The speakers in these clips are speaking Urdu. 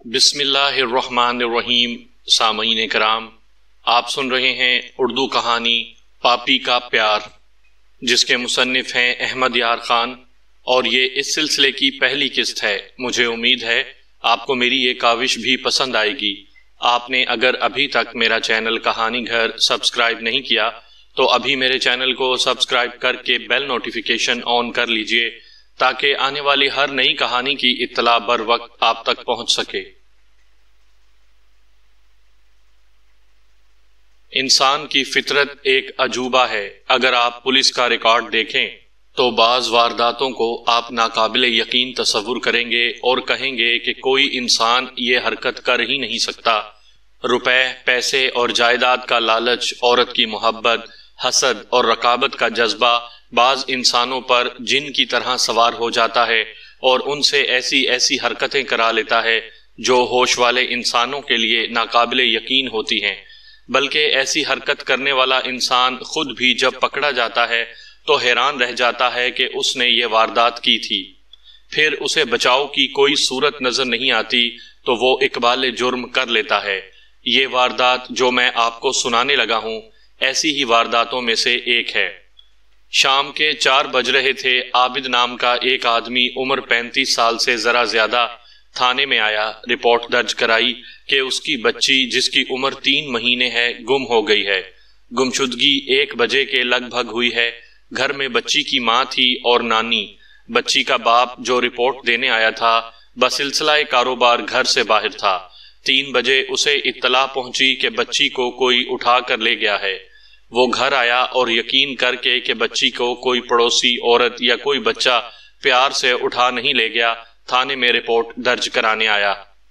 بسم اللہ الرحمن الرحیم۔ سامعین کرام، آپ سن رہے ہیں اردو کہانی پاپی کا پیار، جس کے مصنف ہیں احمد یار خان، اور یہ اس سلسلے کی پہلی قسط ہے۔ مجھے امید ہے آپ کو میری یہ کاوش بھی پسند آئے گی۔ آپ نے اگر ابھی تک میرا چینل کہانی گھر سبسکرائب نہیں کیا تو ابھی میرے چینل کو سبسکرائب کر کے بیل نوٹیفیکیشن آن کر لیجئے تاکہ آنے والی ہر نئی کہانی کی اطلاع بر وقت آپ تک پہنچ سکے۔ انسان کی فطرت ایک عجوبہ ہے۔ اگر آپ پولیس کا ریکارڈ دیکھیں تو بعض وارداتوں کو آپ ناقابل یقین تصور کریں گے اور کہیں گے کہ کوئی انسان یہ حرکت کر ہی نہیں سکتا۔ روپے، پیسے اور جائیداد کا لالچ، عورت کی محبت، حسد اور رقابت کا جذبہ بعض انسانوں پر جن کی طرح سوار ہو جاتا ہے اور ان سے ایسی حرکتیں کرا لیتا ہے جو ہوش والے انسانوں کے لیے ناقابل یقین ہوتی ہیں۔ بلکہ ایسی حرکت کرنے والا انسان خود بھی جب پکڑا جاتا ہے تو حیران رہ جاتا ہے کہ اس نے یہ واردات کی تھی۔ پھر اسے بچاؤ کی کوئی صورت نظر نہیں آتی تو وہ اقبال جرم کر لیتا ہے۔ یہ واردات جو میں آپ کو سنانے لگا ہوں ایسی ہی وارداتوں میں سے ایک ہے۔ شام کے 4 بج رہے تھے۔ عابد نام کا ایک آدمی عمر 35 سال سے ذرا زیادہ تھانے میں آیا، رپورٹ درج کرائی کہ اس کی بچی جس کی عمر 3 مہینے ہے گم ہو گئی ہے۔ گمشدگی 1 بجے کے لگ بھگ ہوئی ہے۔ گھر میں بچی کی ماں تھی اور نانی۔ بچی کا باپ جو رپورٹ دینے آیا تھا بسلسلہ کاروبار گھر سے باہر تھا۔ 3 بجے اسے اطلاع پہنچی کہ بچی کو کوئی اٹھا کر لے گیا ہے۔ وہ گھر آیا اور یقین کر کے کہ بچی کو کوئی پڑوسی عورت یا کوئی بچہ پیار سے اٹھا نہیں لے گیا، تھانے میں رپورٹ درج کرانے آیا۔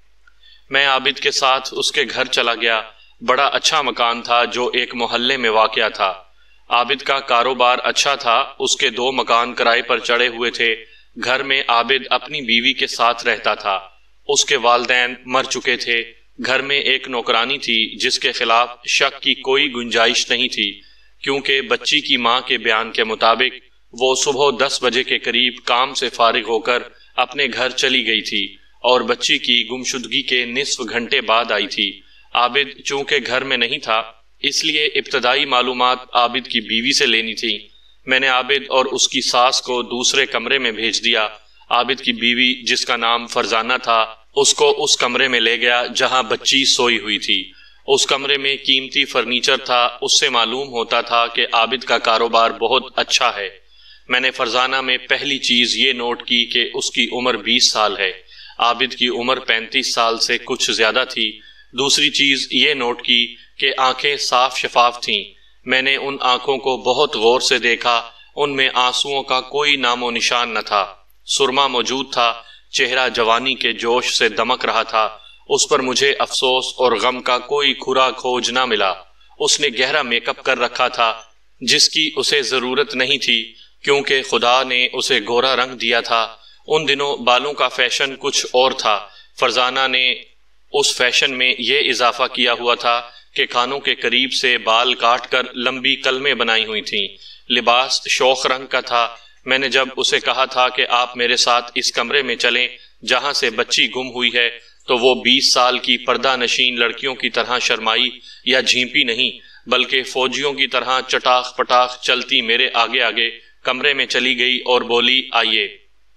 میں عابد کے ساتھ اس کے گھر چلا گیا۔ بڑا اچھا مکان تھا جو ایک محلے میں واقع تھا۔ عابد کا کاروبار اچھا تھا۔ اس کے 2 مکان کرائے پر چڑھے ہوئے تھے۔ گھر میں عابد اپنی بیوی کے ساتھ رہتا تھا۔ اس کے والدین مر چکے تھے۔ گھر میں ایک نوکرانی تھی جس کے خلاف شک کی کوئی گنجائش نہیں تھی، کیونکہ بچی کی ماں کے بیان کے مطابق وہ صبح 10 بجے کے قریب کام سے فارغ ہو کر اپنے گھر چلی گئی تھی اور بچی کی گمشدگی کے نصف گھنٹے بعد آئی تھی۔ عابد چونکہ گھر میں نہیں تھا اس لیے ابتدائی معلومات عابد کی بیوی سے لینی تھی۔ میں نے عابد اور اس کی ساس کو دوسرے کمرے میں بھیج دیا۔ عابد کی بیوی جس کا نام فرزانہ تھا اس کو اس کمرے میں لے گیا جہاں بچی سوئی ہوئی تھی۔ اس کمرے میں قیمتی فرنیچر تھا۔ اس سے معلوم ہوتا تھا کہ عابد کا کاروبار بہت اچھا ہے۔ میں نے فرزانہ میں پہلی چیز یہ نوٹ کی کہ اس کی عمر 20 سال ہے۔ عابد کی عمر 35 سال سے کچھ زیادہ تھی۔ دوسری چیز یہ نوٹ کی کہ آنکھیں صاف شفاف تھیں۔ میں نے ان آنکھوں کو بہت غور سے دیکھا۔ ان میں آنسوؤں کا کوئی نام و نشان نہ تھا۔ سرما موجود تھا۔ چہرہ جوانی کے جوش سے دمک رہا تھا۔ اس پر مجھے افسوس اور غم کا کوئی کھرا کھوج نہ ملا۔ اس نے گہرا میک اپ کر رکھا تھا جس کی اسے ضرورت نہیں تھی، کیونکہ خدا نے اسے گورا رنگ دیا تھا۔ ان دنوں بالوں کا فیشن کچھ اور تھا۔ فرزانہ نے اس فیشن میں یہ اضافہ کیا ہوا تھا کہ کانوں کے قریب سے بال کاٹ کر لمبی قلمیں بنائی ہوئی تھیں۔ لباس شوخ رنگ کا تھا۔ میں نے جب اسے کہا تھا کہ آپ میرے ساتھ اس کمرے میں چلیں جہاں سے بچی گم ہوئی ہے تو وہ 20 سال کی پردہ نشین لڑکیوں کی طرح شرمائی یا جھیمپی نہیں، بلکہ فوجیوں کی طرح چٹاخ پٹاخ چلتی میرے آگے آگے کمرے میں چلی گئی اور بولی، آئیے۔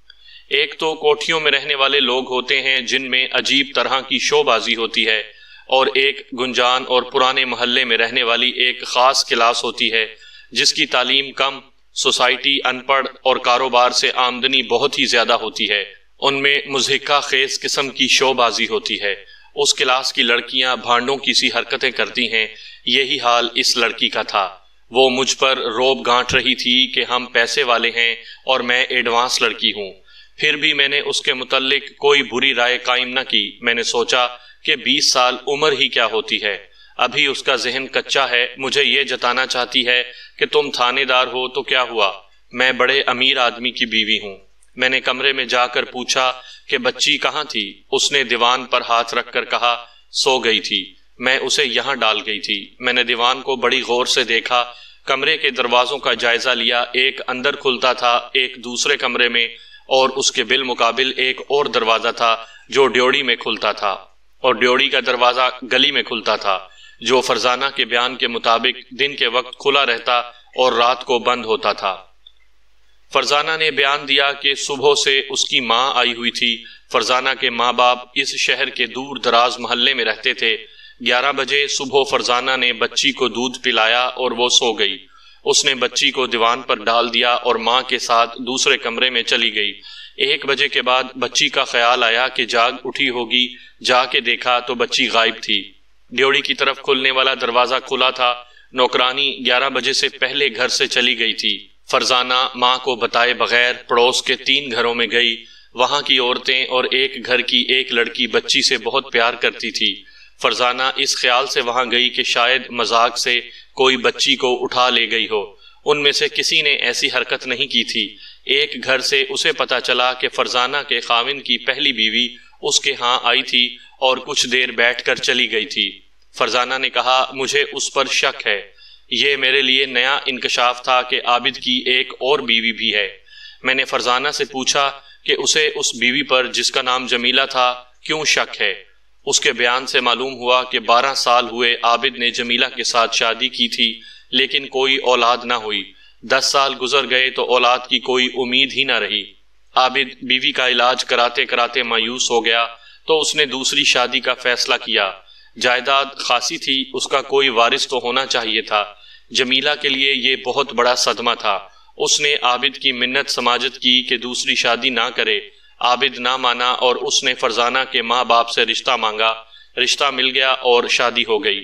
ایک تو کوٹھیوں میں رہنے والے لوگ ہوتے ہیں جن میں عجیب طرح کی شو بازی ہوتی ہے، اور ایک گنجان اور پرانے محلے میں رہنے والی ایک خاص کلاس ہوتی ہے جس کی تعلیم کم، سوسائٹی ان پڑھ اور کاروبار سے آمدنی بہت ہی زیادہ ہوتی ہے۔ ان میں مضحکہ خیز قسم کی شو بازی ہوتی ہے۔ اس کلاس کی لڑکیاں بھانڈوں کی سی حرکتیں کرتی ہیں۔ یہی حال اس لڑکی کا تھا۔ وہ مجھ پر روب گانٹ رہی تھی کہ ہم پیسے والے ہیں اور میں ایڈوانس لڑکی ہوں۔ پھر بھی میں نے اس کے متعلق کوئی بری رائے قائم نہ کی۔ میں نے سوچا کہ 20 سال عمر ہی کیا ہوتی ہے، ابھی اس کا ذہن کچا ہے۔ مجھے یہ جتانا چاہتی ہے کہ تم تھانے دار ہو تو کیا ہوا، میں بڑے امیر آدمی کی بیوی ہوں۔ میں نے کمرے میں جا کر پوچھا کہ بچی کہاں تھی؟ اس نے دیوان پر ہاتھ رکھ کر کہا، سو گئی تھی، میں اسے یہاں ڈال گئی تھی۔ میں نے دیوان کو بڑی غور سے دیکھا، کمرے کے دروازوں کا جائزہ لیا۔ ایک اندر کھلتا تھا، ایک دوسرے کمرے میں اور اس کے بالمقابل ایک اور دروازہ تھا جو ڈیوڑی میں کھلتا تھا، اور ڈیوڑی کا دروازہ گلی میں کھلتا تھا جو فرزانہ کے بیان کے مطابق دن کے وقت کھلا رہتا اور رات کو بند ہوتا تھا۔ فرزانہ نے بیان دیا کہ صبح سے اس کی ماں آئی ہوئی تھی۔ فرزانہ کے ماں باپ اس شہر کے دور دراز محلے میں رہتے تھے۔ 11 بجے صبح فرزانہ نے بچی کو دودھ پلایا اور وہ سو گئی۔ اس نے بچی کو دیوان پر ڈال دیا اور ماں کے ساتھ دوسرے کمرے میں چلی گئی۔ 1 بجے کے بعد بچی کا خیال آیا کہ جاگ اٹھی ہوگی، جا کے دیکھا تو بچی غائب تھی۔ ڈیوڑی کی طرف کھلنے والا دروازہ کھلا تھا۔ نوکرانی 11 بجے سے پہلے گھر سے چلی گئی تھی۔ فرزانہ ماں کو بتائے بغیر پڑوس کے 3 گھروں میں گئی۔ وہاں کی عورتیں اور ایک گھر کی ایک لڑکی بچی سے بہت پیار کرتی تھی۔ فرزانہ اس خیال سے وہاں گئی کہ شاید مذاق سے کوئی بچی کو اٹھا لے گئی ہو۔ ان میں سے کسی نے ایسی حرکت نہیں کی تھی۔ ایک گھر سے اسے پتا چلا کہ فرزانہ کے خاوند کی پہلی بیوی اس کے ہاں آئی تھی اور کچھ دیر بیٹھ کر چلی گئی تھی۔ فرزانہ نے کہا، مجھے اس پر شک ہے۔ یہ میرے لیے نیا انکشاف تھا کہ عابد کی ایک اور بیوی بھی ہے۔ میں نے فرزانہ سے پوچھا کہ اسے اس بیوی پر جس کا نام جمیلہ تھا کیوں شک ہے۔ اس کے بیان سے معلوم ہوا کہ 12 سال ہوئے عابد نے جمیلہ کے ساتھ شادی کی تھی لیکن کوئی اولاد نہ ہوئی۔ 10 سال گزر گئے تو اولاد کی کوئی امید ہی نہ رہی۔ عابد بیوی کا علاج کراتے کراتے مایوس ہو گیا تو اس نے دوسری شادی کا فیصلہ کیا۔ جائیداد خاصی تھی، اس کا کوئی وارث تو ہونا چاہیے تھا۔ جمیلہ کے لیے یہ بہت بڑا صدمہ تھا۔ اس نے عابد کی منت سماجت کی کہ دوسری شادی نہ کرے۔ عابد نہ مانا اور اس نے فرزانہ کے ماں باپ سے رشتہ مانگا۔ رشتہ مل گیا اور شادی ہو گئی۔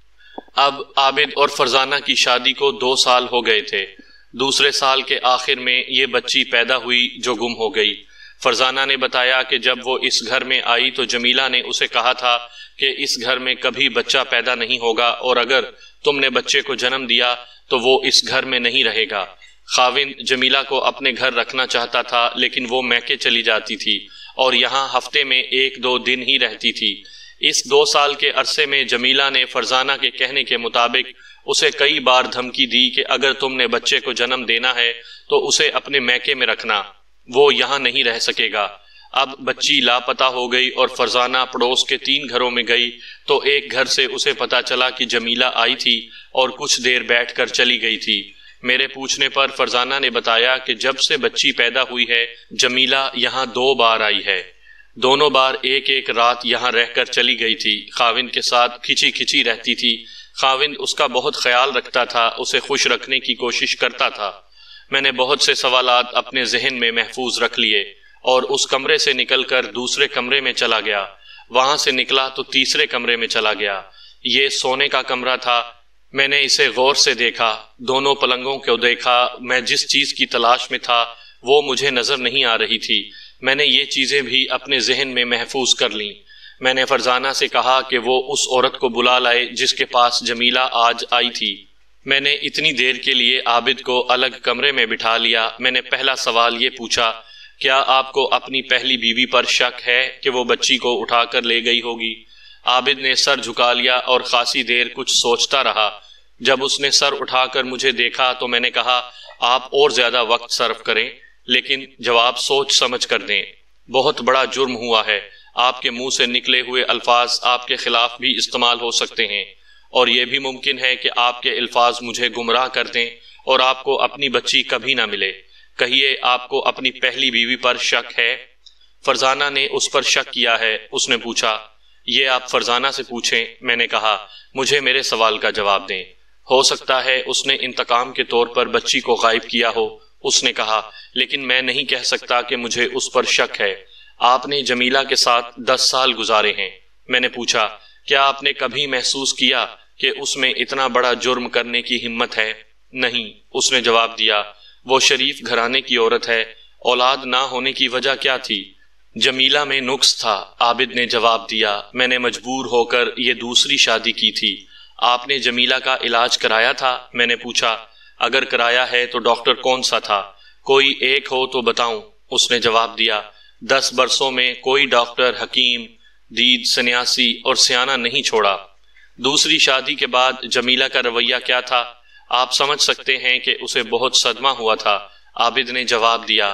اب عابد اور فرزانہ کی شادی کو 2 سال ہو گئے تھے۔ دوسرے سال کے آخر میں یہ بچی پیدا ہوئی جو گم ہو گئی۔ فرزانہ نے بتایا کہ جب وہ اس گھر میں آئی تو جمیلہ نے اسے کہا تھا کہ اس گھر میں کبھی بچہ پیدا نہیں ہوگا اور اگر تم نے بچے کو جنم دیا تو وہ اس گھر میں نہیں رہے گا۔ خاوند جمیلہ کو اپنے گھر رکھنا چاہتا تھا لیکن وہ میکے چلی جاتی تھی اور یہاں ہفتے میں 1-2 دن ہی رہتی تھی۔ اس 2 سال کے عرصے میں جمیلہ نے فرزانہ کے کہنے کے مطابق اسے کئی بار دھمکی دی کہ اگر تم نے بچے کو جنم دینا ہے تو اسے اپنے میکے میں رکھنا، وہ یہاں نہیں رہ سکے گا۔ اب بچی لاپتہ ہو گئی اور فرزانہ پڑوس کے 3 گھروں میں گئی تو ایک گھر سے اسے پتا چلا کہ جمیلہ آئی تھی اور کچھ دیر بیٹھ کر چلی گئی تھی۔ میرے پوچھنے پر فرزانہ نے بتایا کہ جب سے بچی پیدا ہوئی ہے جمیلہ یہاں 2 بار آئی ہے۔ دونوں بار ایک رات یہاں رہ کر چلی گئی تھی۔ خاوند کے ساتھ کھچی کھچی رہتی تھی۔ خاوند اس کا بہت خیال رکھتا تھا، اسے خوش رکھنے کی کوشش کرتا تھا۔ میں نے بہت سے سوالات اپنے ذہن میں محفوظ رکھ لیے اور اس کمرے سے نکل کر دوسرے کمرے میں چلا گیا۔ وہاں سے نکلا تو تیسرے کمرے میں چلا گیا۔ یہ سونے کا کمرہ تھا۔ میں نے اسے غور سے دیکھا، دونوں پلنگوں کو دیکھا۔ میں جس چیز کی تلاش میں تھا وہ مجھے نظر نہیں آ رہی تھی۔ میں نے یہ چیزیں بھی اپنے ذہن میں محفوظ کر لیں۔ میں نے فرزانہ سے کہا کہ وہ اس عورت کو بلا لائے جس کے پاس جمیلہ آج آئی تھی۔ میں نے اتنی دیر کے لیے عابد کو الگ کمرے میں بٹھا لیا۔ میں نے پہلا سوال یہ پوچھا، کیا آپ کو اپنی پہلی بیوی پر شک ہے کہ وہ بچی کو اٹھا کر لے گئی ہوگی؟ عابد نے سر جھکا لیا اور خاصی دیر کچھ سوچتا رہا۔ جب اس نے سر اٹھا کر مجھے دیکھا تو میں نے کہا، آپ اور زیادہ وقت صرف کریں لیکن جواب سوچ سمجھ کر دیں۔ بہت بڑا جرم ہوا ہے۔ آپ کے منہ سے نکلے ہوئے الفاظ آپ کے خلاف بھی استعمال ہو سکتے ہیں اور یہ بھی ممکن ہے کہ آپ کے الفاظ مجھے گمراہ کر دیں اور آپ کو اپنی بچی کبھی نہ ملے۔ کہیے، آپ کو اپنی پہلی بیوی پر شک ہے؟ فرزانہ نے اس پر شک کیا ہے۔ اس نے پوچھا، یہ آپ فرزانہ سے پوچھیں۔ میں نے کہا، مجھے میرے سوال کا جواب دیں۔ ہو سکتا ہے اس نے انتقام کے طور پر بچی کو غائب کیا ہو۔ اس نے کہا، لیکن میں نہیں کہہ سکتا کہ مجھے اس پر شک ہے۔ آپ نے جمیلہ کے ساتھ 10 سال گزارے ہیں۔ میں نے پوچھا، کیا آپ نے کبھی محسوس کیا کہ اس میں اتنا بڑا جرم کرنے کی ہمت ہے؟ نہیں، اس نے جواب دیا۔ وہ شریف گھرانے کی عورت ہے۔ اولاد نہ ہونے کی وجہ کیا تھی؟ جمیلہ میں نقص تھا، عابد نے جواب دیا۔ میں نے مجبور ہو کر یہ دوسری شادی کی تھی۔ آپ نے جمیلہ کا علاج کرایا تھا؟ میں نے پوچھا۔ اگر کرایا ہے تو ڈاکٹر کون سا تھا؟ کوئی ایک ہو تو بتاؤں، اس نے جواب دیا۔ 10 برسوں میں کوئی ڈاکٹر، حکیم، دید، سنیاسی اور سیانہ نہیں چھوڑا۔ دوسری شادی کے بعد جمیلہ کا رویہ کیا تھا؟ آپ سمجھ سکتے ہیں کہ اسے بہت صدمہ ہوا تھا، عابد نے جواب دیا۔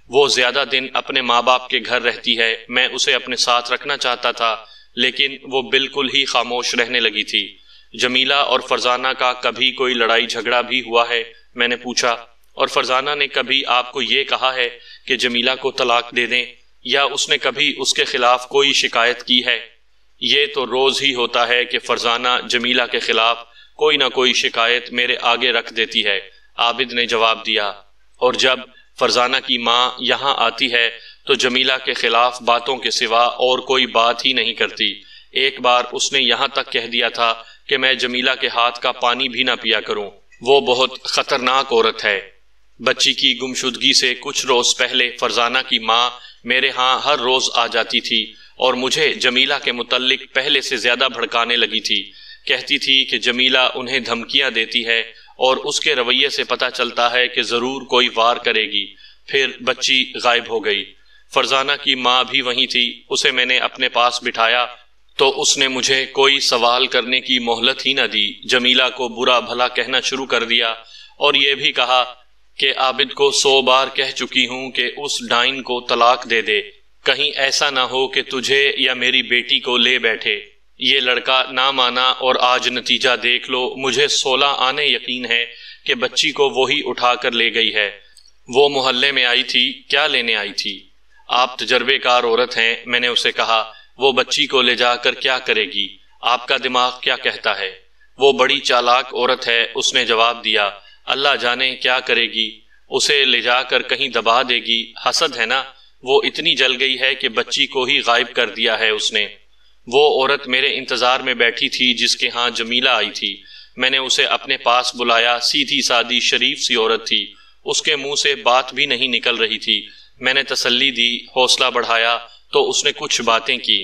وہ زیادہ دن اپنے ماں باپ کے گھر رہتی ہے، میں اسے اپنے ساتھ رکھنا چاہتا تھا لیکن وہ بالکل ہی خاموش رہنے لگی تھی۔ جمیلہ اور فرزانہ کا کبھی کوئی لڑائی جھگڑا بھی ہوا ہے؟ میں نے پوچھا۔ اور فرزانہ نے کبھی آپ کو یہ کہا ہے کہ جمیلہ کو طلاق دے دیں، یا اس نے کبھی اس کے خلاف کوئی شکایت کی ہے؟ یہ تو روز ہی ہوتا ہے کہ فرزانہ جمیلہ کے خلاف کوئی نہ کوئی شکایت میرے آگے رکھ دیتی ہے، عابد نے جواب دیا۔ اور جب فرزانہ کی ماں یہاں آتی ہے تو جمیلہ کے خلاف باتوں کے سوا اور کوئی بات ہی نہیں کرتی۔ ایک بار اس نے یہاں تک کہہ دیا تھا کہ میں جمیلہ کے ہاتھ کا پانی بھی نہ پیا کروں، وہ بہت خطرناک عورت ہے۔ بچی کی گمشدگی سے کچھ روز پہلے فرزانہ کی ماں میرے ہاں ہر روز آ جاتی تھی اور مجھے جمیلہ کے متعلق پہلے سے زیادہ بھڑکانے لگی تھی۔ کہتی تھی کہ جمیلہ انہیں دھمکیاں دیتی ہے اور اس کے رویے سے پتہ چلتا ہے کہ ضرور کوئی وار کرے گی۔ پھر بچی غائب ہو گئی۔ فرزانہ کی ماں بھی وہیں تھی، اسے میں نے اپنے پاس بٹھایا تو اس نے مجھے کوئی سوال کرنے کی مہلت ہی نہ دی۔ جمیلہ کو برا بھلا کہنا شروع کر دیا اور یہ بھی کہا کہ عابد کو 100 بار کہہ چکی ہوں کہ اس ڈائن کو طلاق دے دے، کہیں ایسا نہ ہو کہ تجھے یا میری بیٹی کو لے بیٹھے۔ یہ لڑکا نہ مانا اور آج نتیجہ دیکھ لو۔ مجھے 16 آنے یقین ہے کہ بچی کو وہی اٹھا کر لے گئی ہے۔ وہ محلے میں آئی تھی، کیا لینے آئی تھی؟ آپ تجربے کار عورت ہیں، میں نے اسے کہا۔ وہ بچی کو لے جا کر کیا کرے گی؟ آپ کا دماغ کیا کہتا ہے؟ وہ بڑی چالاک عورت ہے، اس نے جواب دیا۔ اللہ جانے کیا کرے گی، اسے لے جا کر کہیں دبا دے گی۔ حسد ہے نا، وہ اتنی جل گئی ہے کہ بچی کو ہی غائب کر دیا ہے اس نے۔ وہ عورت میرے انتظار میں بیٹھی تھی جس کے ہاں جمیلہ آئی تھی۔ میں نے اسے اپنے پاس بلایا، سیدھی سادی شریف سی عورت تھی، اس کے منہ سے بات بھی نہیں نکل رہی تھی۔ میں نے تسلی دی، حوصلہ بڑھایا تو اس نے کچھ باتیں کی۔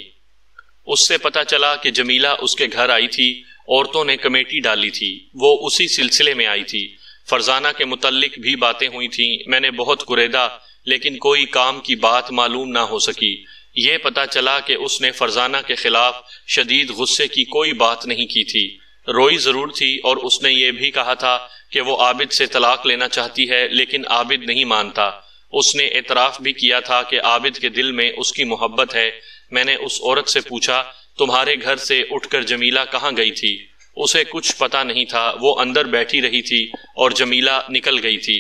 اس سے پتہ چلا کہ جمیلہ اس کے گھر آئی تھی، عورتوں نے کمیٹی ڈالی تھی، وہ اسی سلسلے میں آئی تھی۔ فرزانہ کے متعلق بھی باتیں ہوئی تھیں، میں نے بہت کریدا لیکن کوئی کام کی بات معلوم نہ ہو سکی۔ یہ پتہ چلا کہ اس نے فرزانہ کے خلاف شدید غصے کی کوئی بات نہیں کی تھی، روئی ضرور تھی، اور اس نے یہ بھی کہا تھا کہ وہ عابد سے طلاق لینا چاہتی ہے لیکن عابد نہیں مانتا۔ اس نے اعتراف بھی کیا تھا کہ عابد کے دل میں اس کی محبت ہے۔ میں نے اس عورت سے پوچھا، تمہارے گھر سے اٹھ کر جمیلہ کہاں گئی تھی؟ اسے کچھ پتہ نہیں تھا، وہ اندر بیٹھی رہی تھی اور جمیلہ نکل گئی تھی۔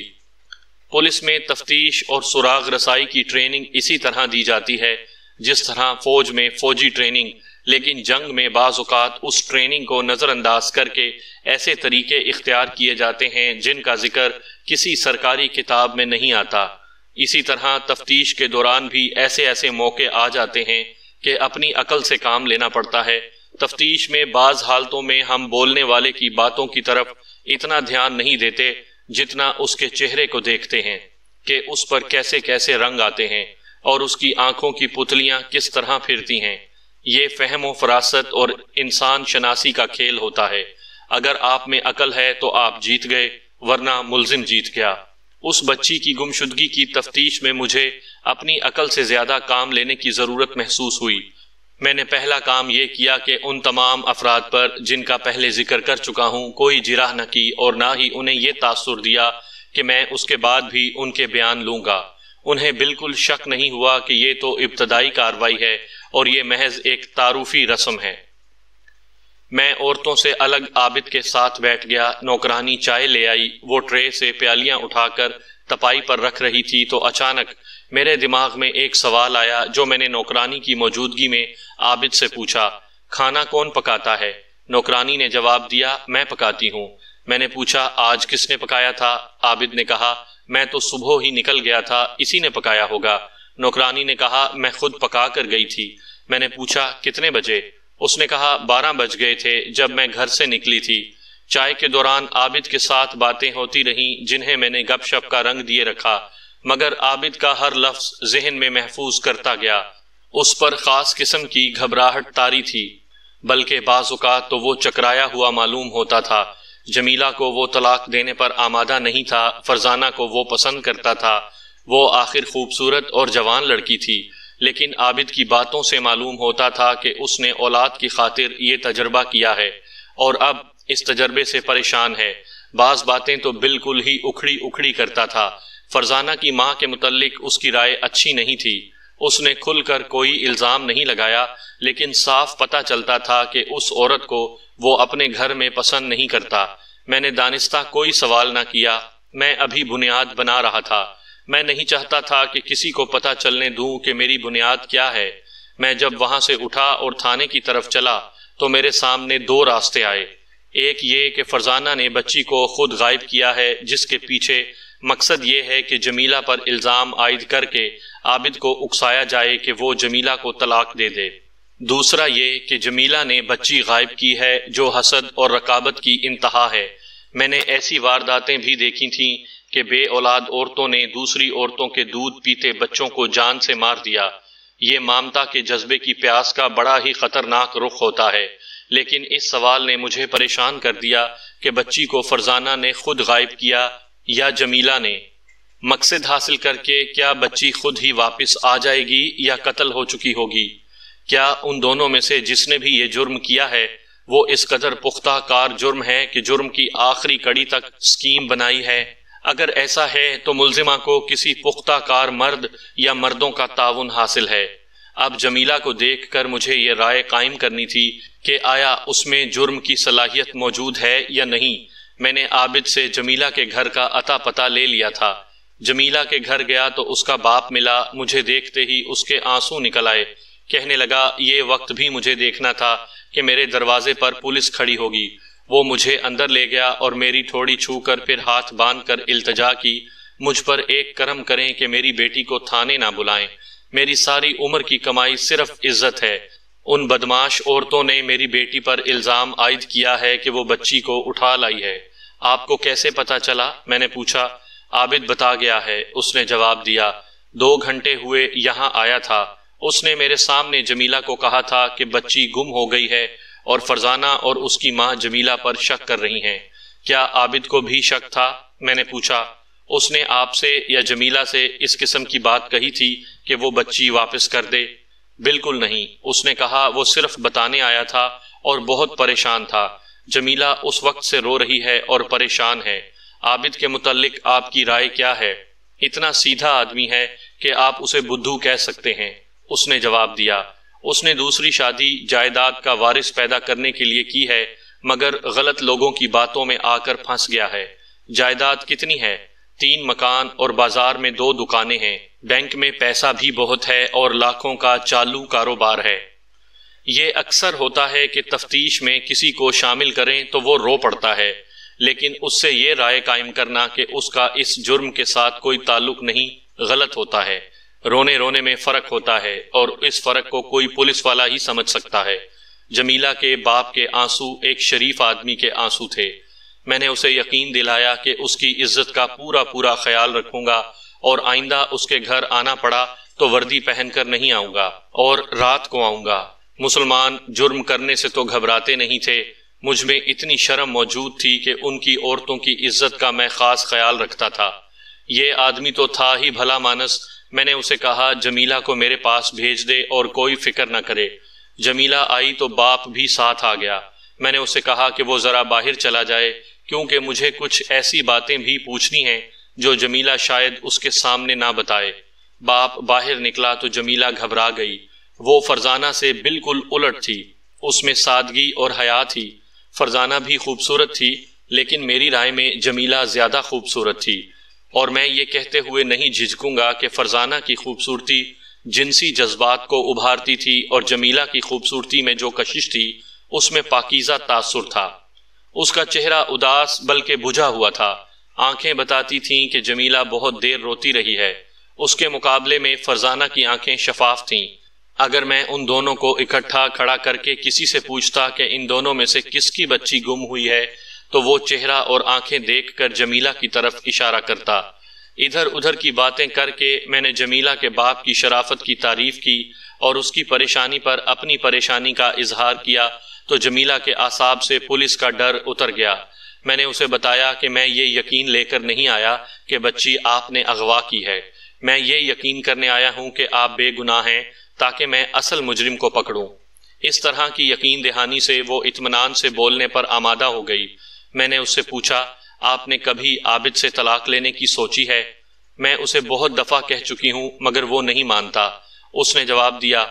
پولیس میں تفتیش اور سراغ رسائی کی ٹریننگ اسی طرح دی جاتی ہے جس طرح فوج میں فوجی ٹریننگ، لیکن جنگ میں بعض اوقات اس ٹریننگ کو نظر انداز کر کے ایسے طریقے اختیار کیے جاتے ہیں جن کا ذکر کسی سرکاری کتاب میں نہیں آتا۔ اسی طرح تفتیش کے دوران بھی ایسے موقع آ جاتے ہیں کہ اپنی عقل سے کام لینا پڑتا ہے۔ تفتیش میں بعض حالتوں میں ہم بولنے والے کی باتوں کی طرف اتنا دھیان نہیں دیتے جتنا اس کے چہرے کو دیکھتے ہیں کہ اس پر کیسے کیسے رنگ آتے ہیں اور اس کی آنکھوں کی پتلیاں کس طرح پھرتی ہیں۔ یہ فہم و فراست اور انسان شناسی کا کھیل ہوتا ہے۔ اگر آپ میں عقل ہے تو آپ جیت گئے، ورنہ ملزم جیت گیا۔ اس بچی کی گمشدگی کی تفتیش میں مجھے اپنی عقل سے زیادہ کام لینے کی ضرورت محسوس ہوئی۔ میں نے پہلا کام یہ کیا کہ ان تمام افراد پر جن کا پہلے ذکر کر چکا ہوں کوئی جرح نہ کی اور نہ ہی انہیں یہ تاثر دیا کہ میں اس کے بعد بھی ان کے بیان لوں گا۔ انہیں بالکل شک نہیں ہوا کہ یہ تو ابتدائی کارروائی ہے اور یہ محض ایک تعارفی رسم ہے۔ میں عورتوں سے الگ عابد کے ساتھ بیٹھ گیا۔ نوکرانی چائے لے آئی، وہ ٹرے سے پیالیاں اٹھا کر تپائی پر رکھ رہی تھی تو اچانک میرے دماغ میں ایک سوال آیا جو میں نے نوکرانی کی موجودگی میں عابد سے پوچھا، کھانا کون پکاتا ہے؟ نوکرانی نے جواب دیا، میں پکاتی ہوں۔ میں نے پوچھا، آج کس نے پکایا تھا؟ عابد نے کہا، میں تو صبح ہی نکل گیا تھا، اسی نے پکایا ہوگا۔ نوکرانی نے کہا، میں خود پکا کر گئی تھی۔ میں نے پوچھا، کتنے بجے؟ اس نے کہا، 12 بج گئے تھے جب میں گھر سے نکلی تھی۔ چائے کے دوران عابد کے ساتھ باتیں ہوتی رہیں جنہیں میں نے گپ شپ کا رنگ دیے رکھا، مگر عابد کا ہر لفظ ذہن میں محفوظ کرتا گیا۔ اس پر خاص قسم کی گھبراہٹ طاری تھی، بلکہ بعض اوقات تو وہ چکرایا ہوا معلوم ہوتا تھا۔ جمیلہ کو وہ طلاق دینے پر آمادہ نہیں تھا، فرزانہ کو وہ پسند کرتا تھا، وہ آخر خوبصورت اور جوان لڑکی تھی، لیکن عابد کی باتوں سے معلوم ہوتا تھا کہ اس نے اولاد کی خاطر یہ تجربہ کیا ہے اور اب اس تجربے سے پریشان ہے۔ بعض باتیں تو بالکل ہی اکھڑی اکھڑی کرتا تھا۔ فرزانہ کی ماں کے متعلق اس کی رائے اچھی نہیں تھی۔ اس نے کھل کر کوئی الزام نہیں لگایا، لیکن صاف پتہ چلتا تھا کہ اس عورت کو وہ اپنے گھر میں پسند نہیں کرتا۔ میں نے دانستہ کوئی سوال نہ کیا، میں ابھی بنیاد بنا رہا تھا۔ میں نہیں چاہتا تھا کہ کسی کو پتہ چلنے دوں کہ میری بنیاد کیا ہے۔ میں جب وہاں سے اٹھا اور تھانے کی طرف چلا تو میرے سامنے دو راستے آئے۔ ایک یہ کہ فرزانہ نے بچی کو خود غائب کیا ہے، جس کے پیچھے مقصد یہ ہے کہ جمیلہ پر الزام عائد کر کے عابد کو اکسایا جائے کہ وہ جمیلہ کو طلاق دے دے۔ دوسرا یہ کہ جمیلہ نے بچی غائب کی ہے، جو حسد اور رقابت کی انتہا ہے۔ میں نے ایسی وارداتیں بھی دیکھی تھیں کہ بے اولاد عورتوں نے دوسری عورتوں کے دودھ پیتے بچوں کو جان سے مار دیا۔ یہ مامتا کے جذبے کی پیاس کا بڑا ہی خطرناک رخ ہوتا ہے، لیکن اس سوال نے مجھے پریشان کر دیا کہ بچی کو فرزانہ نے خود غائب کیا یا جمیلہ نے۔ مقصد حاصل کر کے کیا بچی خود ہی واپس آ جائے گی یا قتل ہو چکی ہوگی؟ کیا ان دونوں میں سے جس نے بھی یہ جرم کیا ہے وہ اس قدر پختہ کار جرم ہے کہ جرم کی آخری کڑی تک سکیم بنائی ہے؟ اگر ایسا ہے تو ملزمہ کو کسی پختہ کار مرد یا مردوں کا تعاون حاصل ہے۔ اب جمیلہ کو دیکھ کر مجھے یہ رائے قائم کرنی تھی کہ آیا اس میں جرم کی صلاحیت موجود ہے یا نہیں۔ میں نے عابد سے جمیلہ کے گھر کا اتا پتہ لے لیا تھا۔ جمیلہ کے گھر گیا تو اس کا باپ ملا۔ مجھے دیکھتے ہی اس کے آنسو نکل آئے۔ کہنے لگا یہ وقت بھی مجھے دیکھنا تھا کہ میرے دروازے پر پولیس کھڑی ہوگی۔ وہ مجھے اندر لے گیا اور میری تھوڑی چھو کر پھر ہاتھ باندھ کر التجا کی، مجھ پر ایک کرم کریں کہ میری بیٹی کو تھانے نہ بلائیں۔ میری ساری عمر کی کمائی صرف عزت ہے۔ ان بدماش عورتوں نے میری بیٹی پر الزام عائد کیا ہے کہ وہ بچی کو اٹھا لائی ہے۔ آپ کو کیسے پتا چلا؟ میں نے پوچھا۔ عابد بتا گیا ہے، اس نے جواب دیا۔ 2 گھنٹے ہوئے یہاں آیا تھا۔ اس نے میرے سامنے جمیلہ کو کہا تھا کہ بچی گم ہو گئی ہے اور فرزانہ اور اس کی ماں جمیلہ پر شک کر رہی ہیں۔ کیا عابد کو بھی شک تھا؟ میں نے پوچھا۔ اس نے آپ سے یا جمیلہ سے اس قسم کی بات کہی تھی کہ وہ بچی واپس کر دے؟ بالکل نہیں، اس نے کہا وہ صرف بتانے آیا تھا اور بہت پریشان تھا۔ جمیلہ اس وقت سے رو رہی ہے اور پریشان ہے۔ عابد کے متعلق آپ کی رائے کیا ہے؟ اتنا سیدھا آدمی ہے کہ آپ اسے بدھو کہہ سکتے ہیں، اس نے جواب دیا۔ اس نے دوسری شادی جائیداد کا وارث پیدا کرنے کے لیے کی ہے، مگر غلط لوگوں کی باتوں میں آ کر پھنس گیا ہے۔ جائیداد کتنی ہے؟ 3 مکان اور بازار میں 2 دکانیں ہیں۔ بینک میں پیسہ بھی بہت ہے اور لاکھوں کا چالو کاروبار ہے۔ یہ اکثر ہوتا ہے کہ تفتیش میں کسی کو شامل کریں تو وہ رو پڑتا ہے، لیکن اس سے یہ رائے قائم کرنا کہ اس کا اس جرم کے ساتھ کوئی تعلق نہیں غلط ہوتا ہے۔ رونے رونے میں فرق ہوتا ہے اور اس فرق کو کوئی پولیس والا ہی سمجھ سکتا ہے۔ جمیلہ کے باپ کے آنسو ایک شریف آدمی کے آنسو تھے۔ میں نے اسے یقین دلایا کہ اس کی عزت کا پورا خیال رکھوں گا اور آئندہ اس کے گھر آنا پڑا تو وردی پہن کر نہیں آؤں گا اور رات کو آؤں گا۔ مسلمان جرم کرنے سے تو گھبراتے نہیں تھے، مجھ میں اتنی شرم موجود تھی کہ ان کی عورتوں کی عزت کا میں خاص خیال رکھتا تھا۔ یہ آدمی تو تھا ہی بھلا مانس۔ میں نے اسے کہا جمیلہ کو میرے پاس بھیج دے اور کوئی فکر نہ کرے۔ جمیلہ آئی تو باپ بھی ساتھ آ گیا۔ میں نے اسے کہا کہ وہ ذرا باہر چلا جائے، کیونکہ مجھے کچھ ایسی باتیں بھی پوچھنی ہیں جو جمیلہ شاید اس کے سامنے نہ بتائے۔ باپ باہر نکلا تو جمیلہ گھبرا گئی۔ وہ فرزانہ سے بالکل الٹ تھی، اس میں سادگی اور حیا تھی۔ فرزانہ بھی خوبصورت تھی، لیکن میری رائے میں جمیلہ زیادہ خوبصورت تھی، اور میں یہ کہتے ہوئے نہیں جھجکوں گا کہ فرزانہ کی خوبصورتی جنسی جذبات کو ابھارتی تھی اور جمیلہ کی خوبصورتی میں جو کشش تھی اس میں پاکیزہ تاثر تھا۔ اس کا چہرہ اداس بلکہ بجھا ہوا تھا۔ آنکھیں بتاتی تھیں کہ جمیلہ بہت دیر روتی رہی ہے۔ اس کے مقابلے میں فرزانہ کی آنکھیں شفاف تھیں۔ اگر میں ان دونوں کو اکٹھا کھڑا کر کے کسی سے پوچھتا کہ ان دونوں میں سے کس کی بچی گم ہوئی ہے تو وہ چہرہ اور آنکھیں دیکھ کر جمیلہ کی طرف اشارہ کرتا۔ ادھر ادھر کی باتیں کر کے میں نے جمیلہ کے باپ کی شرافت کی تعریف کی اور اس کی پریشانی پر اپنی پریشانی کا اظہار کیا تو جمیلہ کے اعصاب سے پولیس کا ڈر اتر گیا۔ میں نے اسے بتایا کہ میں یہ یقین لے کر نہیں آیا کہ بچی آپ نے اغوا کی ہے، میں یہ یقین کرنے آیا ہوں کہ آپ بے گناہ ہیں تاکہ میں اصل مجرم کو پکڑوں۔ اس طرح کی یقین دہانی سے وہ اطمینان سے بولنے پر آمادہ ہو گئی۔ میں نے اس سے پوچھا، آپ نے کبھی عابد سے طلاق لینے کی سوچی ہے؟ میں اسے بہت دفعہ کہہ چکی ہوں مگر وہ نہیں مانتا۔ اس نے جواب دیا،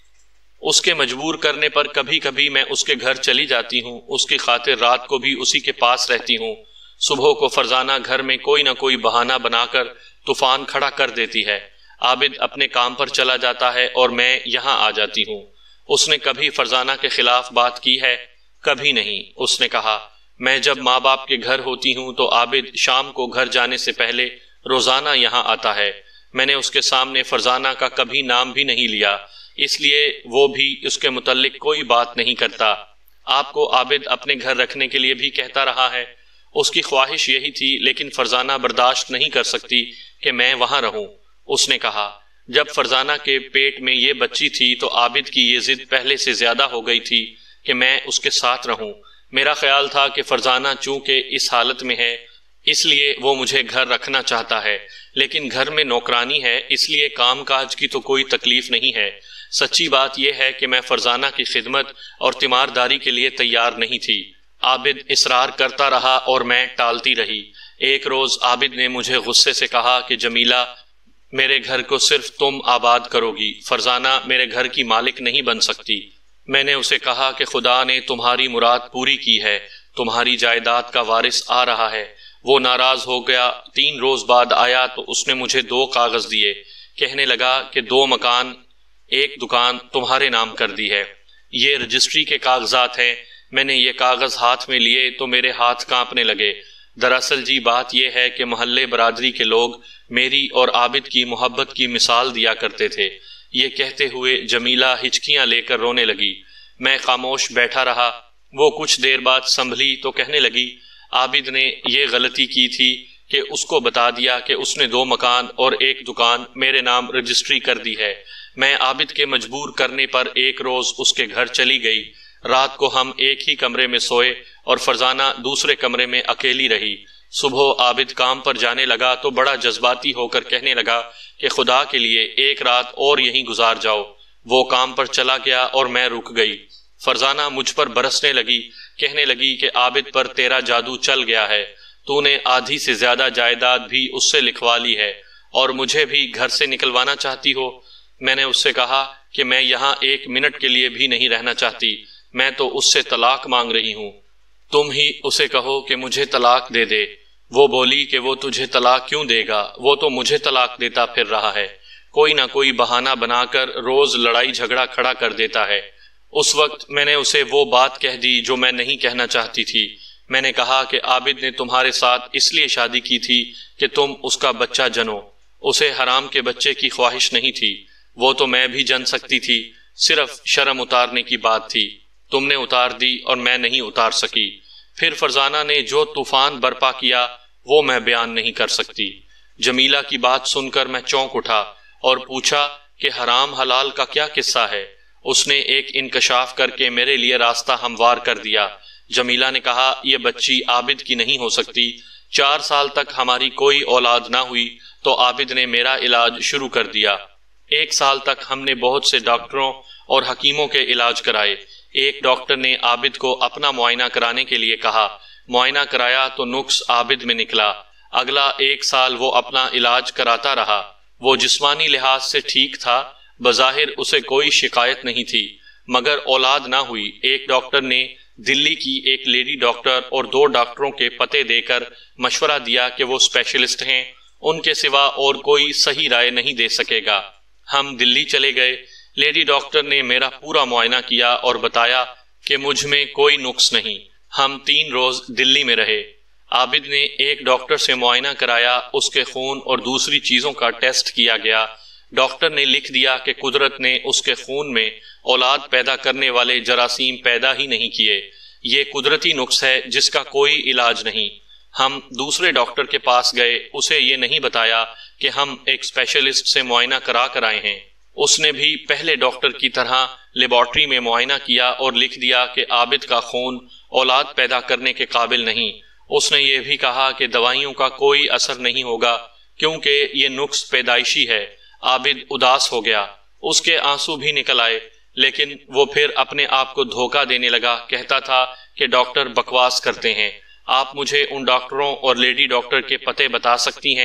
اس کے مجبور کرنے پر کبھی کبھی میں اس کے گھر چلی جاتی ہوں، اس کی خاطر رات کو بھی اسی کے پاس رہتی ہوں۔ صبح کو فرزانہ گھر میں کوئی نہ کوئی بہانہ بنا کر طوفان کھڑا کر دیتی ہے۔ عابد اپنے کام پر چلا جاتا ہے اور میں یہاں آ جاتی ہوں۔ اس نے کبھی فرزانہ کے خلاف بات کی ہے؟ کبھی نہیں۔ اس نے کہا، میں جب ماں باپ کے گھر ہوتی ہوں تو عابد شام کو گھر جانے سے پہلے روزانہ یہاں آتا ہے۔ میں نے اس کے سامنے فرزانہ کا کبھی نام بھی نہیں لیا، اس لیے وہ بھی اس کے متعلق کوئی بات نہیں کرتا۔ آپ کو عابد اپنے گھر رکھنے کے لیے بھی کہتا رہا ہے؟ اس کی خواہش یہی تھی، لیکن فرزانہ برداشت نہیں کر سکتی کہ میں وہاں رہوں۔ اس نے کہا، جب فرزانہ کے پیٹ میں یہ بچی تھی تو عابد کی یہ ضد پہلے سے زیادہ ہو گئی تھی کہ میں اس کے ساتھ رہوں۔ میرا خیال تھا کہ فرزانہ چونکہ اس حالت میں ہے اس لیے وہ مجھے گھر رکھنا چاہتا ہے، لیکن گھر میں نوکرانی ہے، اس لیے کام کاج کی تو کوئی تکلیف نہیں ہے۔ سچی بات یہ ہے کہ میں فرزانہ کی خدمت اور تیمارداری کے لیے تیار نہیں تھی۔ عابد اصرار کرتا رہا اور میں ٹالتی رہی۔ ایک روز عابد نے مجھے غصے سے کہا کہ جمیلہ، میرے گھر کو صرف تم آباد کرو گی، فرزانہ میرے گھر کی مالک نہیں بن سکتی۔ میں نے اسے کہا کہ خدا نے تمہاری مراد پوری کی ہے، تمہاری جائیداد کا وارث آ رہا ہے۔ وہ ناراض ہو گیا۔ 3 روز بعد آیا تو اس نے مجھے 2 کاغذ دیے، کہنے لگا کہ 2 مکان 1 دکان تمہارے نام کر دی ہے، یہ رجسٹری کے کاغذات ہیں۔ میں نے یہ کاغذ ہاتھ میں لیے تو میرے ہاتھ کانپنے لگے۔ دراصل جی بات یہ ہے کہ محلے برادری کے لوگ میری اور عابد کی محبت کی مثال دیا کرتے تھے۔ یہ کہتے ہوئے جمیلہ ہچکیاں لے کر رونے لگی۔ میں خاموش بیٹھا رہا۔ وہ کچھ دیر بعد سنبھلی تو کہنے لگی، عابد نے یہ غلطی کی تھی کہ اس کو بتا دیا کہ اس نے 2 مکان اور 1 دکان میرے نام رجسٹری کر دی ہے۔ میں عابد کے مجبور کرنے پر ایک روز اس کے گھر چلی گئی۔ رات کو ہم ایک ہی کمرے میں سوئے اور فرزانہ دوسرے کمرے میں اکیلی رہی۔ صبح عابد کام پر جانے لگا تو بڑا جذباتی ہو کر کہنے لگا کہ خدا کے لیے 1 رات اور یہیں گزار جاؤ۔ وہ کام پر چلا گیا اور میں رک گئی۔ فرزانہ مجھ پر برسنے لگی، کہنے لگی کہ عابد پر تیرا جادو چل گیا ہے، تو نے آدھی سے زیادہ جائیداد بھی اس سے لکھوا لی ہے اور مجھے بھی گھر سے نکلوانا چاہتی ہو۔ میں نے اس سے کہا کہ میں یہاں 1 منٹ کے لیے بھی نہیں رہنا چاہتی، میں تو اس سے طلاق مانگ رہی ہوں، تم ہی اسے کہو کہ مجھے طلاق دے دے۔ وہ بولی کہ وہ تجھے طلاق کیوں دے گا، وہ تو مجھے طلاق دیتا پھر رہا ہے، کوئی نہ کوئی بہانہ بنا کر روز لڑائی جھگڑا کھڑا کر دیتا ہے۔ اس وقت میں نے اسے وہ بات کہہ دی جو میں نہیں کہنا چاہتی تھی۔ میں نے کہا کہ عابد نے تمہارے ساتھ اس لیے شادی کی تھی کہ تم اس کا بچہ جنو، اسے حرام کے بچے کی خواہش نہیں تھی، وہ تو میں بھی جن سکتی تھی، صرف شرم اتارنے کی بات تھی، تم نے اتار دی اور میں نہیں اتار سکی۔ پھر فرزانہ نے جو طوفان برپا کیا وہ میں بیان نہیں کر سکتی۔ جمیلہ کی بات سن کر میں چونک اٹھا اور پوچھا کہ حرام حلال کا کیا قصہ ہے؟ اس نے ایک انکشاف کر کے میرے لیے راستہ ہموار کر دیا۔ جمیلہ نے کہا، یہ بچی عابد کی نہیں ہو سکتی۔ 4 سال تک ہماری کوئی اولاد نہ ہوئی تو عابد نے میرا علاج شروع کر دیا۔ 1 سال تک ہم نے بہت سے ڈاکٹروں اور حکیموں کے علاج کرائے۔ ایک ڈاکٹر نے عابد کو اپنا معائنہ کرانے کے لیے کہا، معائنہ کرایا تو نقص عابد میں نکلا۔ اگلا 1 سال وہ اپنا علاج کراتا رہا۔ وہ جسمانی لحاظ سے ٹھیک تھا، بظاہر اسے کوئی شکایت نہیں تھی، مگر اولاد نہ ہوئی۔ ایک ڈاکٹر نے دلی کی ایک لیڈی ڈاکٹر اور 2 ڈاکٹروں کے پتے دے کر مشورہ دیا کہ وہ اسپیشلسٹ ہیں، ان کے سوا اور کوئی صحیح رائے نہیں دے سکے گا۔ ہم دلی چلے گئے۔ لیڈی ڈاکٹر نے میرا پورا معائنہ کیا اور بتایا کہ مجھ میں کوئی نقص نہیں۔ ہم 3 روز دلی میں رہے۔ عابد نے ایک ڈاکٹر سے معائنہ کرایا، اس کے خون اور دوسری چیزوں کا ٹیسٹ کیا گیا۔ ڈاکٹر نے لکھ دیا کہ قدرت نے اس کے خون میں اولاد پیدا کرنے والے جراثیم پیدا ہی نہیں کیے، یہ قدرتی نقص ہے جس کا کوئی علاج نہیں۔ ہم دوسرے ڈاکٹر کے پاس گئے، اسے یہ نہیں بتایا کہ ہم ایک اسپیشلسٹ سے معائنہ کرا کر آئے ہیں۔ اس نے بھی پہلے ڈاکٹر کی طرح لیبارٹری میں معائنہ کیا اور لکھ دیا کہ عابد کا خون اولاد پیدا کرنے کے قابل نہیں۔ اس نے یہ بھی کہا کہ دوائیوں کا کوئی اثر نہیں ہوگا کیونکہ یہ نقص پیدائشی ہے۔ عابد اداس ہو گیا، اس کے آنسو بھی نکل آئے، لیکن وہ پھر اپنے آپ کو دھوکہ دینے لگا، کہتا تھا کہ ڈاکٹر بکواس کرتے ہیں۔ آپ مجھے ان ڈاکٹروں اور لیڈی ڈاکٹر کے پتے بتا سکتی ہیں؟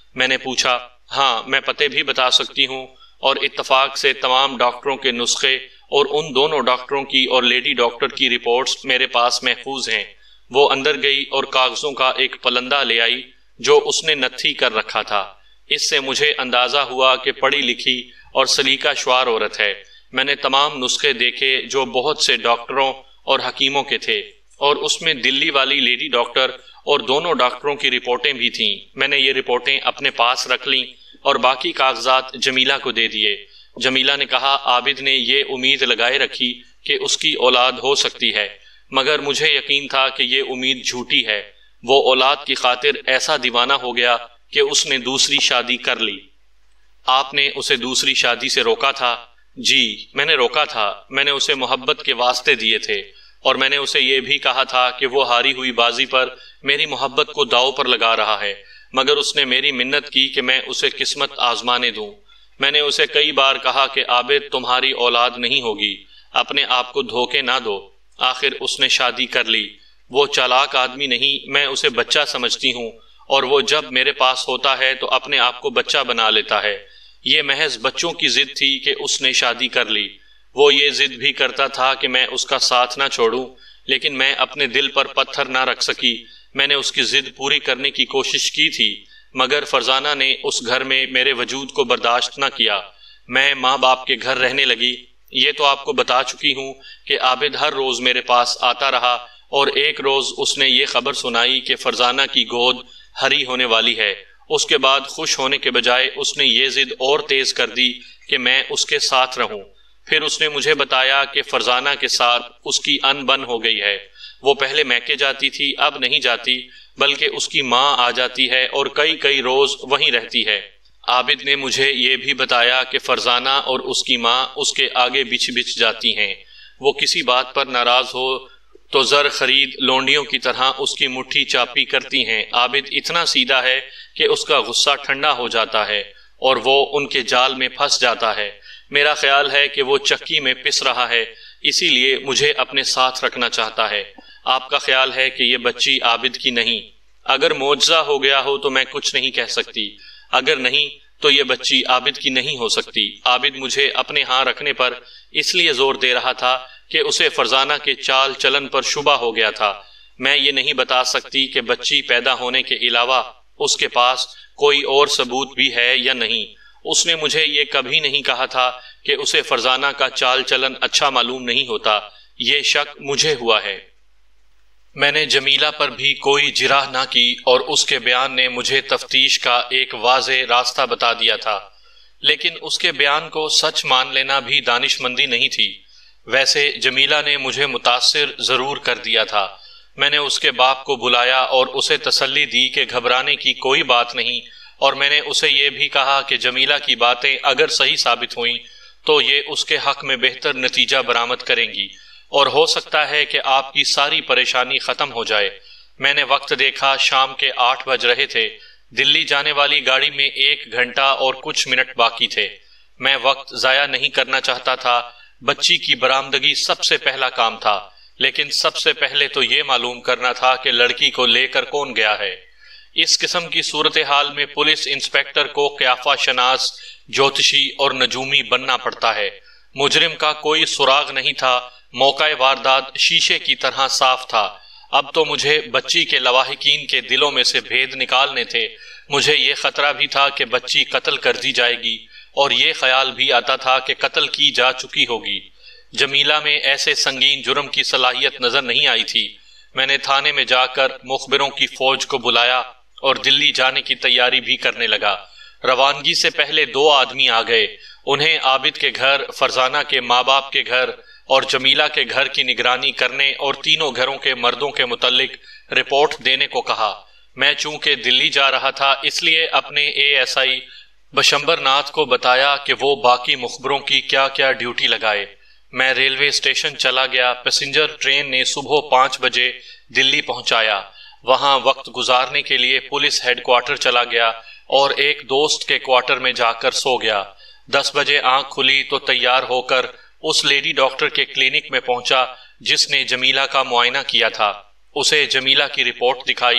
میں نے پوچھا، ہاں میں پتے بھی بتا سکتی ہوں، اور اتفاق سے تمام ڈاکٹروں کے نسخے اور ان دونوں ڈاکٹروں کی اور لیڈی ڈاکٹر کی رپورٹس میرے پاس محفوظ ہیں۔ وہ اندر گئی اور کاغذوں کا ایک پلندہ لے آئی جو اس نے نتھی کر رکھا تھا۔ اس سے مجھے اندازہ ہوا کہ پڑھی لکھی اور سلیقہ شعار عورت ہے۔ میں نے تمام نسخے دیکھے جو بہت سے ڈاکٹروں اور حکیموں کے تھے، اور اس میں دلی والی لیڈی ڈاکٹر اور دونوں ڈاکٹروں کی رپورٹیں بھی تھیں۔ میں نے یہ رپورٹیں اپنے پاس رکھ لیں اور باقی کاغذات جمیلہ کو دے دیے۔ جمیلہ نے کہا، عابد نے یہ امید لگائے رکھی کہ اس کی اولاد ہو سکتی ہے، مگر مجھے یقین تھا کہ یہ امید جھوٹی ہے۔ وہ اولاد کی خاطر ایسا دیوانہ ہو گیا کہ اس نے دوسری شادی کر لی۔ آپ نے اسے دوسری شادی سے روکا تھا؟ جی، میں نے روکا تھا۔ میں نے اسے محبت کے واسطے دیے تھے، اور میں نے اسے یہ بھی کہا تھا کہ وہ ہاری ہوئی بازی پر میری محبت کو داؤ پر لگا رہا ہے، مگر اس نے میری منت کی کہ میں اسے قسمت آزمانے دوں۔ میں نے اسے کئی بار کہا کہ عابد تمہاری اولاد نہیں ہوگی، اپنے آپ کو دھوکے نہ دو۔ آخر اس نے شادی کر لی۔ وہ چالاک آدمی نہیں، میں اسے بچہ سمجھتی ہوں، اور وہ جب میرے پاس ہوتا ہے تو اپنے آپ کو بچہ بنا لیتا ہے۔ یہ محض بچوں کی ضد تھی کہ اس نے شادی کر لی۔ وہ یہ ضد بھی کرتا تھا کہ میں اس کا ساتھ نہ چھوڑوں، لیکن میں اپنے دل پر پتھر نہ رکھ سکی۔ میں نے اس کی ضد پوری کرنے کی کوشش کی تھی، مگر فرزانہ نے اس گھر میں میرے وجود کو برداشت نہ کیا۔ میں ماں باپ کے گھر رہنے لگی۔ یہ تو آپ کو بتا چکی ہوں کہ عابد ہر روز میرے پاس آتا رہا، اور ایک روز اس نے یہ خبر سنائی کہ فرزانہ کی گود ہری ہونے والی ہے۔ اس کے بعد خوش ہونے کے بجائے اس نے یہ ضد اور تیز کر دی کہ میں اس کے ساتھ رہوں۔ پھر اس نے مجھے بتایا کہ فرزانہ کے ساتھ اس کی ان بن ہو گئی ہے۔ وہ پہلے میکے جاتی تھی، اب نہیں جاتی، بلکہ اس کی ماں آ جاتی ہے اور کئی روز وہیں رہتی ہے۔ عابد نے مجھے یہ بھی بتایا کہ فرزانہ اور اس کی ماں اس کے آگے بچھ جاتی ہیں۔ وہ کسی بات پر ناراض ہو تو زر خرید لونڈیوں کی طرح اس کی مٹھی چاپی کرتی ہیں۔ عابد اتنا سیدھا ہے کہ اس کا غصہ ٹھنڈا ہو جاتا ہے اور وہ ان کے جال میں پھنس جاتا ہے۔ میرا خیال ہے کہ وہ چکی میں پس رہا ہے، اسی لیے مجھے اپنے ساتھ رکھنا چاہتا ہے۔ آپ کا خیال ہے کہ یہ بچی عابد کی نہیں؟ اگر معجزہ ہو گیا ہو تو میں کچھ نہیں کہہ سکتی، اگر نہیں تو یہ بچی عابد کی نہیں ہو سکتی۔ عابد مجھے اپنے ہاں رکھنے پر اس لیے زور دے رہا تھا کہ اسے فرزانہ کے چال چلن پر شبہ ہو گیا تھا۔ میں یہ نہیں بتا سکتی کہ بچی پیدا ہونے کے علاوہ اس کے پاس کوئی اور ثبوت بھی ہے یا نہیں۔ اس نے مجھے یہ کبھی نہیں کہا تھا کہ اسے فرزانہ کا چال چلن اچھا معلوم نہیں ہوتا۔ یہ شک مجھے ہوا ہے۔ میں نے جمیلہ پر بھی کوئی جرح نہ کی، اور اس کے بیان نے مجھے تفتیش کا ایک واضح راستہ بتا دیا تھا، لیکن اس کے بیان کو سچ مان لینا بھی دانش مندی نہیں تھی۔ ویسے جمیلہ نے مجھے متاثر ضرور کر دیا تھا۔ میں نے اس کے باپ کو بلایا اور اسے تسلی دی کہ گھبرانے کی کوئی بات نہیں، اور میں نے اسے یہ بھی کہا کہ جمیلہ کی باتیں اگر صحیح ثابت ہوئیں تو یہ اس کے حق میں بہتر نتیجہ برآمد کریں گی، اور ہو سکتا ہے کہ آپ کی ساری پریشانی ختم ہو جائے۔ میں نے وقت دیکھا، شام کے 8 بج رہے تھے۔ دلی جانے والی گاڑی میں 1 گھنٹہ اور کچھ منٹ باقی تھے۔ میں وقت ضائع نہیں کرنا چاہتا تھا۔ بچی کی برآمدگی سب سے پہلا کام تھا، لیکن سب سے پہلے تو یہ معلوم کرنا تھا کہ لڑکی کو لے کر کون گیا ہے۔ اس قسم کی صورتحال میں پولیس انسپکٹر کو قیافہ شناس، جوتشی اور نجومی بننا پڑتا ہے۔ مجرم کا کوئی سراغ نہیں تھا۔ موقع واردات شیشے کی طرح صاف تھا۔ اب تو مجھے بچی کے لواحقین کے دلوں میں سے بھید نکالنے تھے۔ مجھے یہ خطرہ بھی تھا کہ بچی قتل کر دی جائے گی، اور یہ خیال بھی آتا تھا کہ قتل کی جا چکی ہوگی۔ جمیلہ میں ایسے سنگین جرم کی صلاحیت نظر نہیں آئی تھی۔ میں نے تھانے میں جا کر مخبروں کی فوج کو بلایا اور دلی جانے کی تیاری بھی کرنے لگا۔ روانگی سے پہلے 2 آدمی آ گئے۔ انہیں عابد کے گھر، فرزانہ کے ماں باپ کے گھر اور جمیلہ کے گھر کی نگرانی کرنے اور تینوں گھروں کے مردوں کے متعلق رپورٹ دینے کو کہا۔ میں چونکہ دلی جا رہا تھا، اس لیے اپنے ASI بشمبر ناتھ کو بتایا کہ وہ باقی مخبروں کی کیا کیا ڈیوٹی لگائے۔ میں ریلوے اسٹیشن چلا گیا۔ پیسنجر ٹرین نے صبح 5 بجے دلی پہنچایا۔ وہاں وقت گزارنے کے لیے پولیس ہیڈ کوارٹر چلا گیا اور ایک دوست کے کوارٹر میں جا کر سو گیا۔ 10 بجے آنکھ کھلی تو تیار ہو کر اس لیڈی ڈاکٹر کے کلینک میں پہنچا جس نے جمیلہ کا معائنہ کیا تھا۔ اسے جمیلہ کی رپورٹ دکھائی۔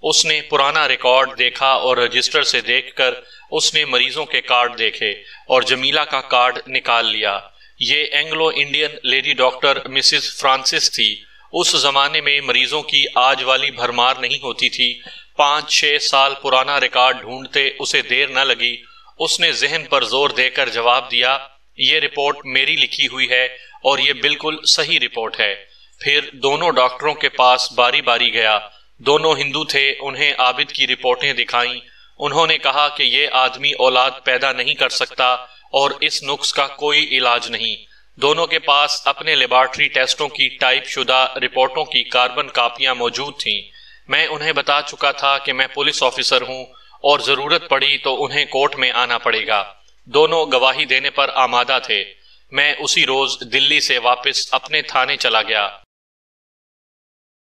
اس نے پرانا ریکارڈ دیکھا اور رجسٹر سے دیکھ کر اس نے مریضوں کے کارڈ دیکھے اور جمیلہ کا کارڈ نکال لیا۔ یہ Anglo Indian lady doctor Mrs Francis تھی۔ اس زمانے میں مریضوں کی آج والی بھرمار نہیں ہوتی تھی۔ 5-6 سال پرانا ریکارڈ ڈھونڈتے اسے دیر نہ لگی۔ اس نے ذہن پر زور دے کر جواب دیا، یہ رپورٹ میری لکھی ہوئی ہے اور یہ بالکل صحیح رپورٹ ہے۔ پھر دونوں ڈاکٹروں کے پاس باری باری گیا۔ دونوں ہندو تھے، انہیں عابد کی رپورٹیں دکھائیں۔ انہوں نے کہا کہ یہ آدمی اولاد پیدا نہیں کر سکتا اور اس نقص کا کوئی علاج نہیں۔ دونوں کے پاس اپنے لیبارٹری ٹیسٹوں کی ٹائپ شدہ رپورٹوں کی کاربن کاپیاں موجود تھیں۔ میں انہیں بتا چکا تھا کہ میں پولیس آفیسر ہوں اور ضرورت پڑی تو انہیں کورٹ میں آنا پڑے گا۔ دونوں گواہی دینے پر آمادہ تھے۔ میں اسی روز دلی سے واپس اپنے تھانے چلا گیا۔